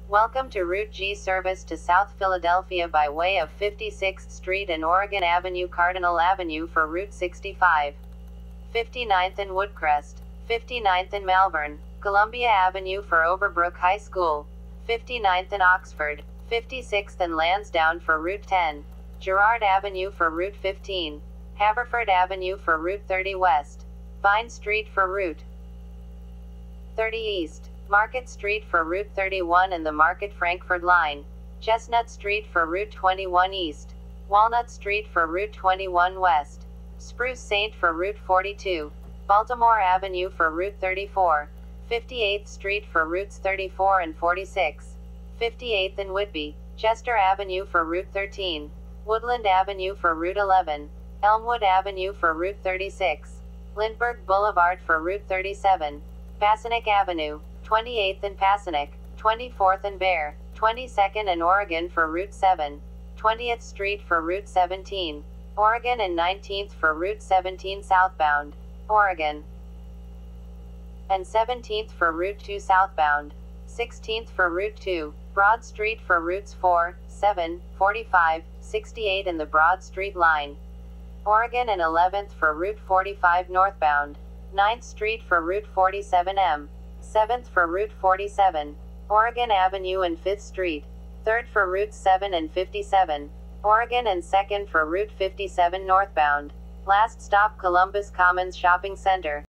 Welcome to Route G service to South Philadelphia by way of 56th Street and Oregon Avenue, Cardinal Avenue for Route 65. 59th and Woodcrest. 59th and Malvern. Columbia Avenue for Overbrook High School. 59th and Oxford. 56th and Lansdowne for Route 10. Girard Avenue for Route 15. Haverford Avenue for Route 30 West. Vine Street for Route 30 East. Market Street for Route 31 and the Market Frankford line. Chestnut Street for Route 21 East. Walnut Street for Route 21 West. Spruce Saint for Route 42. Baltimore Avenue for Route 34. 58th Street for Routes 34 and 46. 58th and Whitby. Chester Avenue for Route 13. Woodland Avenue for Route 11. Elmwood Avenue for Route 36. Lindbergh Boulevard for Route 37. Passyunk Avenue. 28th and Passyunk. 24th and Bear. 22nd and Oregon for Route 7. 20th Street for Route 17. Oregon and 19th for Route 17 southbound. Oregon. And 17th for Route 2 southbound. 16th for Route 2. Broad Street for routes 4, 7, 45, 68 and the Broad Street line. Oregon and 11th for Route 45 northbound. 9th Street for Route 47M. 7th for Route 47. Oregon Avenue and 5th Street. 3rd for Route 7 and 57. Oregon and 2nd for Route 57 northbound. Last stop Columbus Commons Shopping Center.